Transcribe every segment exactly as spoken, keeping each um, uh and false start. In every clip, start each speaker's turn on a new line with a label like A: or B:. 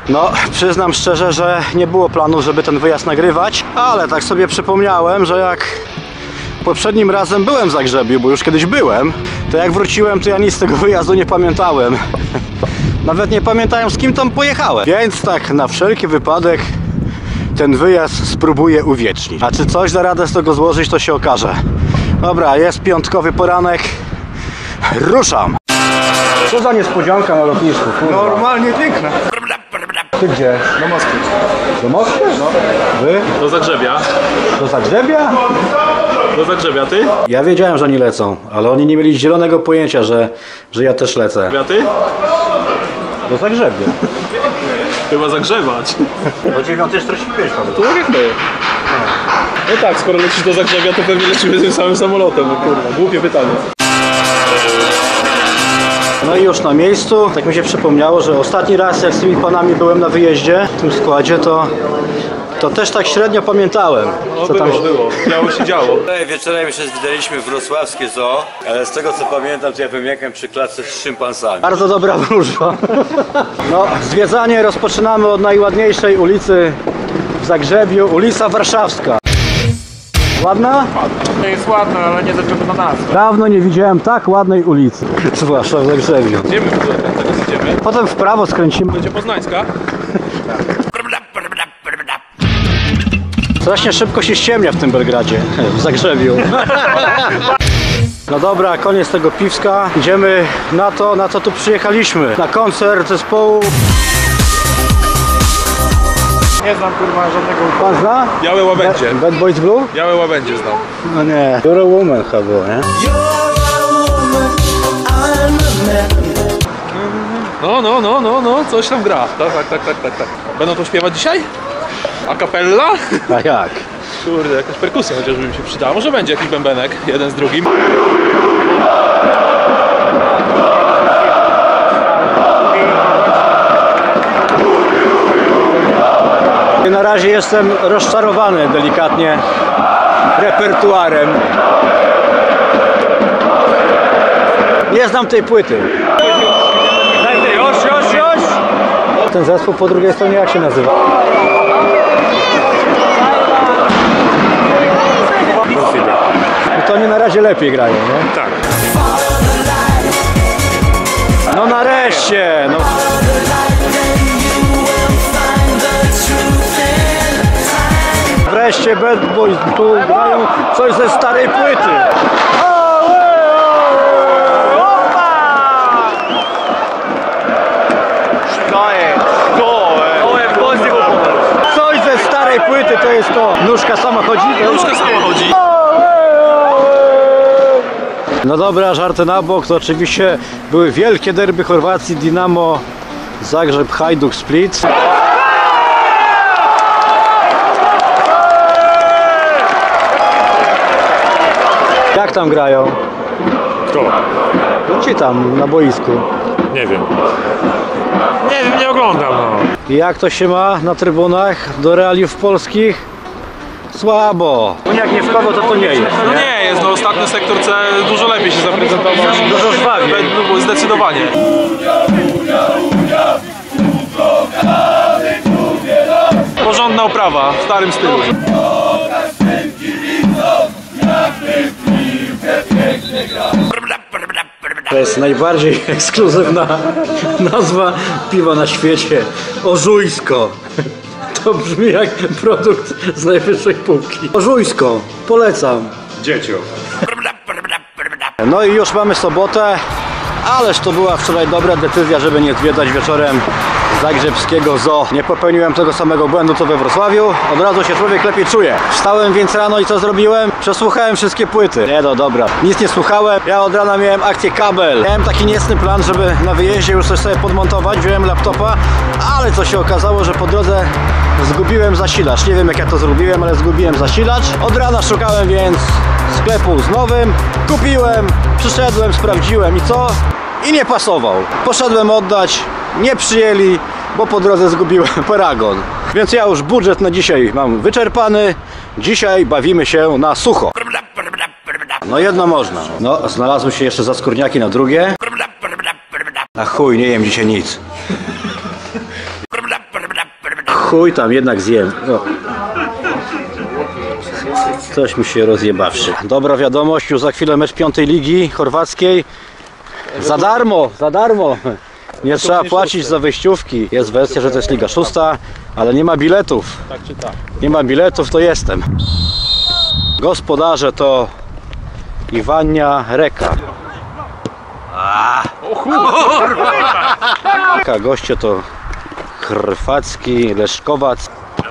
A: No, przyznam szczerze, że nie było planu, żeby ten wyjazd nagrywać, ale tak sobie przypomniałem, że jak poprzednim razem byłem w Zagrzebiu, bo już kiedyś byłem, to jak wróciłem, to ja nic z tego wyjazdu nie pamiętałem. Nawet nie pamiętałem, z kim tam pojechałem. Więc tak, na wszelki wypadek ten wyjazd spróbuję uwiecznić. A czy coś da radę z tego złożyć, to się okaże. Dobra, jest piątkowy poranek. Ruszam! Co za niespodzianka na lotnisku, kurwa.
B: Normalnie piękna.
A: Ty gdzie?
B: Do Moskwy.
A: Do Moskwy? No. Wy?
B: Do Zagrzebia.
A: Do Zagrzebia?
B: Do Zagrzebia, ty?
A: Ja wiedziałem, że oni lecą, ale oni nie mieli zielonego pojęcia, że, że ja też lecę.
B: A ty?
A: Do Zagrzebia.
B: Chyba zagrzewać.
A: Do dziewiątej czterdzieści pięć.
B: To tak jak my. No tak, skoro lecisz do Zagrzebia, to pewnie lecimy tym samym samolotem. No kurwa, głupie pytanie.
A: No i już na miejscu, tak mi się przypomniało, że ostatni raz jak z tymi panami byłem na wyjeździe w tym składzie, to, to też tak średnio pamiętałem.
B: No
A: co
B: było,
A: tam się...
B: było. Działo się działo.
C: Wczoraj wieczorem się zwiedzaliśmy wrocławskie zoo, ale z tego co pamiętam, to ja wymiękłem przy klatce z szympansami.
A: Bardzo dobra wróżba. No, zwiedzanie rozpoczynamy od najładniejszej ulicy w Zagrzebiu, ulica Warszawska. Ładna?
B: To jest ładne, ale nie zaczęto na nas.
A: Dawno nie widziałem tak ładnej ulicy, zwłaszcza w Zagrzebiu.
B: Gdzie my tutaj teraz idziemy?
A: Potem w prawo skręcimy.
B: Będzie Poznańska.
A: Strasznie szybko się ściemnia w tym Belgradzie, w Zagrzebiu. No dobra, koniec tego piwska. Idziemy na to, na co tu przyjechaliśmy. Na koncert zespołu...
B: Nie znam kurwa żadnego.
A: Pan zna?
B: Białe Łabędzie.
A: Bad Boys Blue?
B: Białe Łabędzie znam.
A: No nie. You're a Woman chyba, nie?
B: No, no, no, no, no, coś tam gra. Tak, tak, tak, tak, tak, tak. Będą to śpiewać dzisiaj? A capella?
A: A jak?
B: Kurde, jakaś perkusja chociażby mi się przydała. Może będzie jakiś bębenek, jeden z drugim.
A: Na razie jestem rozczarowany delikatnie repertuarem. Nie znam tej płyty.
B: Już, już, już!
A: Ten zespół po drugiej stronie jak się nazywa? I to oni na razie lepiej grają, nie?
B: Tak.
A: No nareszcie! No. Wreszcie Bad Boys tu grają coś ze starej płyty. Coś ze starej płyty to jest to. Nóżka sama chodzi?
B: Nóżka sama chodzi.
A: No dobra, żarty na bok, to oczywiście były wielkie derby Chorwacji, Dinamo, Zagrzeb, Hajduk, Split. Jak tam grają?
B: Kto?
A: No ci tam na boisku.
B: Nie wiem. Nie wiem, nie oglądam, no.
A: I jak to się ma na trybunach do realiów polskich? Słabo. No jak nie w kogo, to to nie jest.
B: No nie jest, no ostatni sektor C dużo lepiej się zaprezentował.
A: Dużo żwawiej.
B: No, zdecydowanie. Porządna oprawa, w starym stylu.
A: To jest najbardziej ekskluzywna nazwa piwa na świecie. Orzujsko. To brzmi jak produkt z najwyższej półki. Orzujsko. Polecam.
B: Dzieciom.
A: No i już mamy sobotę. Ależ to była wczoraj dobra decyzja, żeby nie zwiedzać wieczorem zagrzebskiego zoo. Nie popełniłem tego samego błędu co we Wrocławiu. Od razu się człowiek lepiej czuje. Wstałem więc rano i co zrobiłem? Przesłuchałem wszystkie płyty. Nie no dobra, nic nie słuchałem. Ja od rana miałem akcję kabel. Miałem taki niecny plan, żeby na wyjeździe już coś sobie podmontować. Wziąłem laptopa, ale co się okazało, że po drodze zgubiłem zasilacz. Nie wiem jak ja to zrobiłem, ale zgubiłem zasilacz. Od rana szukałem więc sklepu z nowym. Kupiłem, przyszedłem, sprawdziłem i co? I nie pasował. Poszedłem oddać, nie przyjęli, bo po drodze zgubiłem paragon. Więc ja już budżet na dzisiaj mam wyczerpany. Dzisiaj bawimy się na sucho. No jedno można. No, znalazły się jeszcze zaskórniaki na drugie. A chuj, nie jem dzisiaj nic. chuj tam, jednak zjem. No. Coś mi się rozjebawszy. Dobra wiadomość, już za chwilę mecz piątej ligi chorwackiej. Za darmo, za darmo. Nie trzeba płacić za wejściówki. Jest wersja, że to jest Liga Szósta, ale nie ma biletów.
B: Tak czy tak?
A: Nie ma biletów, to jestem. Gospodarze to Iwania Reka.
B: O kurwa!
A: A goście to Chrwacki, Leszkowac.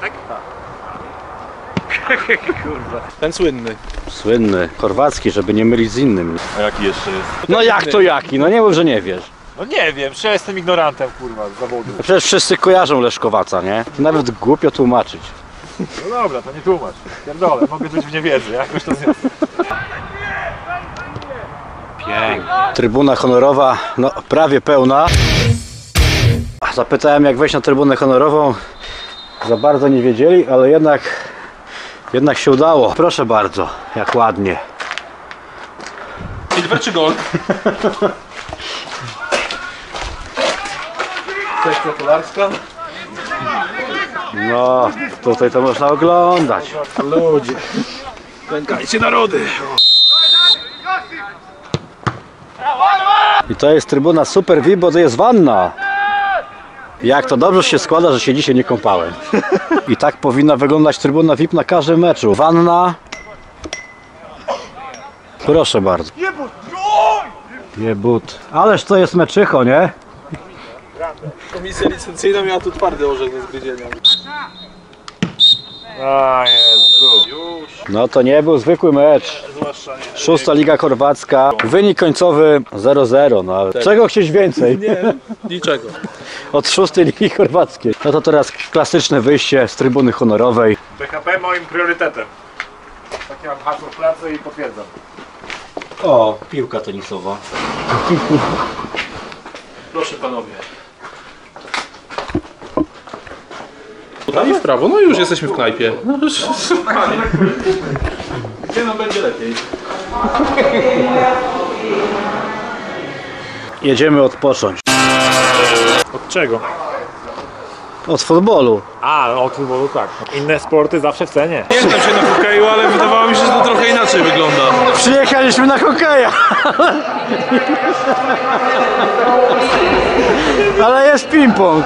B: Ten słynny.
A: Słynny, chorwacki, żeby nie mylić z innym.
D: A jaki jeszcze jest?
A: No jak to jaki? No nie mów, że nie wiesz.
D: No nie wiem, że ja jestem ignorantem, kurwa, z zawodu.
A: Przecież wszyscy kojarzą Leszkowaca, nie? Nawet głupio tłumaczyć.
D: No dobra, to nie tłumacz. Pierdolę, mogę być w niewiedzy, jakoś to zniosę.
A: Pięknie. Trybuna honorowa, no prawie pełna. Zapytałem, jak wejść na trybunę honorową. Za bardzo nie wiedzieli, ale jednak jednak się udało. Proszę bardzo, jak ładnie.
B: Silver czy gold? Sekcja polarska.
A: No, tutaj to można oglądać.
B: Ludzie. Pękajcie narody.
A: I to jest trybuna Super V I P, bo to jest wanna. Jak to dobrze się składa, że się dzisiaj nie kąpałem. I tak powinna wyglądać trybuna V I P na każdym meczu. Wanna. Proszę bardzo. Jebut. Ależ to jest meczycho, nie?
B: Komisja licencyjna miała tu twardy orzech do zgryzienia.
D: A Jezu.
A: No to nie był zwykły mecz. Szósta Liga Chorwacka. Wynik końcowy zero zero. No ale czego chcieć więcej?
B: Nie, niczego.
A: Od szóstej Ligi Chorwackiej. No to teraz klasyczne wyjście z trybuny honorowej.
D: B H P moim priorytetem. Takie mam hasło w pracy i potwierdzam.
A: O, piłka tenisowa.
B: Proszę panowie. Tutaj w prawo, no już jesteśmy w knajpie. No już, gdzie nam będzie lepiej?
A: Jedziemy odpocząć.
D: Od czego?
A: Od futbolu.
D: A, no, od futbolu tak. Inne sporty zawsze w cenie.
B: Nie znam się na hokeju, ale wydawało mi się, że to trochę inaczej wygląda.
A: Przyjechaliśmy na hokeja. Ale jest ping-pong.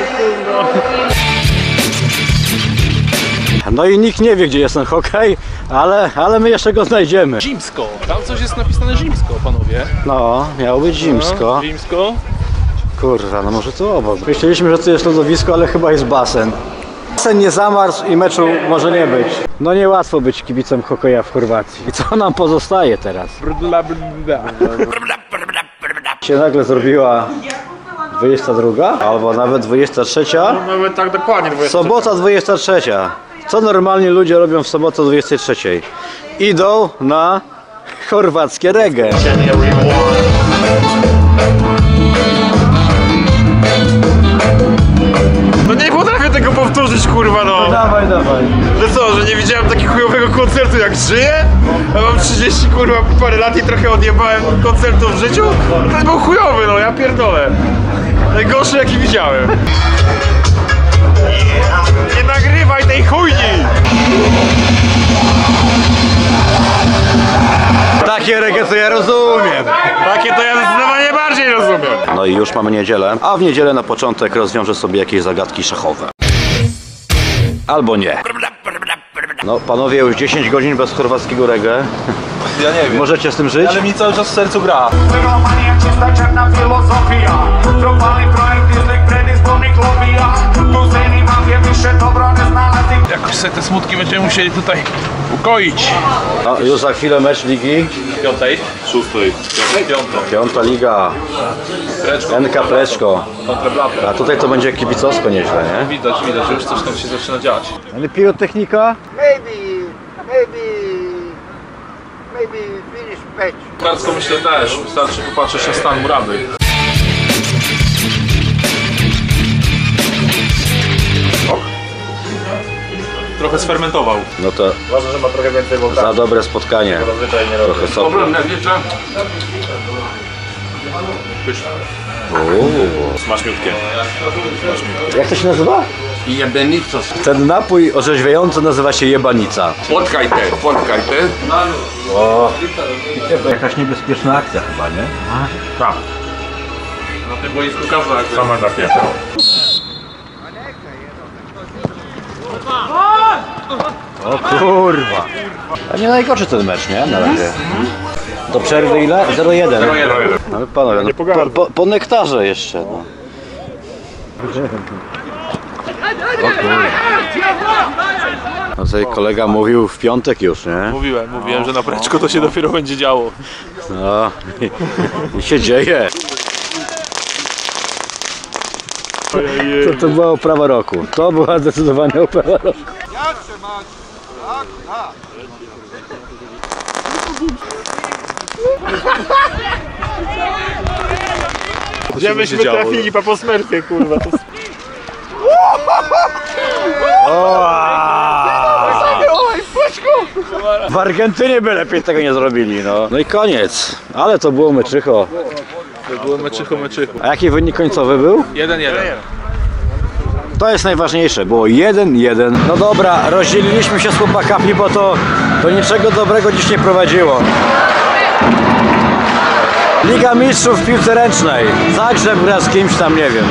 A: No i nikt nie wie, gdzie jest ten hokej, ale, ale my jeszcze go znajdziemy.
B: Zimsko. Tam coś jest napisane Zimsko, panowie.
A: No, miało być zimsko.
B: No, Zimsko.
A: Kurwa, no może tu obok. Myśleliśmy, że tu jest lodowisko, ale chyba jest basen. Basen nie zamarzł i meczu może nie być. No niełatwo być kibicem hokeja w Chorwacji. I co nam pozostaje teraz?
B: Bla, bla, bla.
A: Się nagle zrobiła dwudziesta druga, albo nawet dwudziesta trzecia.
D: Nawet tak dokładnie.
A: Sobota dwudziesta trzecia. Co normalnie ludzie robią w sobotę o dwudziestej trzeciej? Idą na chorwackie reggae.
D: No nie potrafię tego powtórzyć, kurwa, no.
A: Dawaj, dawaj.
D: Że co, że nie widziałem takiego chujowego koncertu jak żyję? Ja mam trzydzieści kurwa parę lat i trochę odjebałem koncertu w życiu? Ten był chujowy, no ja pierdolę. Najgorszy jaki widziałem. Nie nagrywaj tej chujni!
A: Takie reggae to ja rozumiem.
D: Takie to ja zdecydowanie bardziej rozumiem.
A: No i już mamy niedzielę, a w niedzielę na początek rozwiążę sobie jakieś zagadki szachowe. Albo nie. No panowie, już dziesięć godzin bez chorwackiego reggae.
B: Ja nie wiem.
A: Możecie z tym żyć?
B: Ale mi cały czas w sercu gra.
E: Megalomania, czysta czarna filozofia. Propali projekt jest jak predizbornik lobija. Tu se ni mam je više dobro ne znalazim.
B: Jakoś sobie te smutki będziemy musieli tutaj ukoić.
A: No, już za chwilę mecz ligi.
B: Piątej?
D: Szóstej.
B: Piątej.
A: Piąta liga.
B: Preczko.
A: N K Pleczko.
B: Kontra Blapę.
A: A tutaj to będzie kibicowsko nieźle, nie?
B: Widać, widać, że już coś tam się zaczyna dziać.
A: Ale pirotechnika?
F: Maybe, maybe, maybe finish match.
B: Kartko myślę też, wystarczy popatrzeć na stan murawy. Trochę sfermentował.
A: No to
D: Uważam, że ma trochę więcej woda.
A: za dobre spotkanie.
D: Zazwyczaj nie robię.
A: Trochę soku.
B: jak wiecie? Pyszne.
A: Uuu.
D: Smaczniutkie.
A: Jak to się nazywa?
B: Jebenica.
A: Ten napój orzeźwiający nazywa się jebanica.
B: Spotkaj te, spotkaj te.
A: O, jakaś niebezpieczna akcja chyba, nie?
D: Tam,
B: Na tym boisku każda jak
D: sama zapięta.
A: O kurwa. A nie najgorszy ten mecz, nie? Na razie. Do przerwy ile? zero jeden. Ale panowie, no, po, po, po nektarze jeszcze. No. O kurwa. No tutaj kolega mówił w piątek już, nie?
B: Mówiłem, mówiłem, że na preczko to się dopiero będzie działo.
A: No i, i się dzieje. To, to była oprawa roku. To była zdecydowanie oprawa roku.
D: Gdzie myśmy trafili po posmerfie, kurwa. To...
A: W Argentynie by lepiej tego nie zrobili, no. No i koniec. Ale to było meczycho.
B: To było meczycho, meczycho.
A: A jaki wynik końcowy był?
B: jeden jeden.
A: To jest najważniejsze, było jeden jeden. No dobra, rozdzieliliśmy się z chłopakami, bo to do niczego dobrego dziś nie prowadziło. Liga Mistrzów w piłce ręcznej. Zagrzeb gra z kimś tam, nie wiem.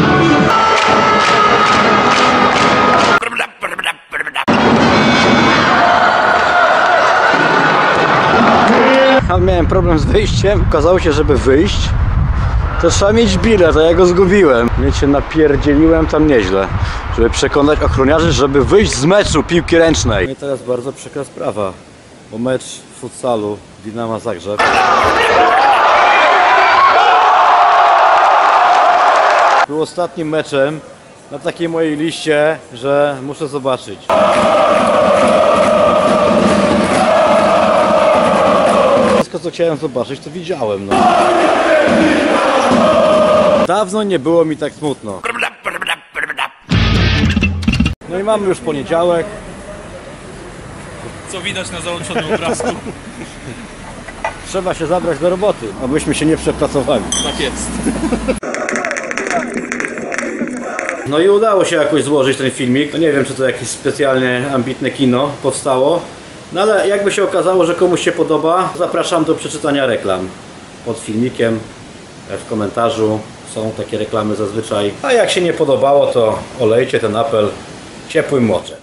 A: A miałem problem z wyjściem. Okazało się, żeby wyjść, to trzeba mieć bilet, a ja go zgubiłem. Więc się napierdzieliłem tam nieźle, żeby przekonać ochroniarzy, żeby wyjść z meczu piłki ręcznej. No i teraz bardzo przykra sprawa, bo mecz w futsalu Dinama Zagrzeb był ostatnim meczem na takiej mojej liście, że muszę zobaczyć. Wszystko, co chciałem zobaczyć, to widziałem. No. Dawno nie było mi tak smutno. No i mamy już poniedziałek.
B: Co widać na załączonym obrazku?
A: Trzeba się zabrać do roboty, abyśmy się nie przepracowali.
B: Tak jest.
A: No i udało się jakoś złożyć ten filmik. No nie wiem, czy to jakieś specjalnie ambitne kino powstało. No ale jakby się okazało, że komuś się podoba, zapraszam do przeczytania reklam pod filmikiem, w komentarzu. Są takie reklamy zazwyczaj. A jak się nie podobało, to olejcie ten apel ciepłym moczem.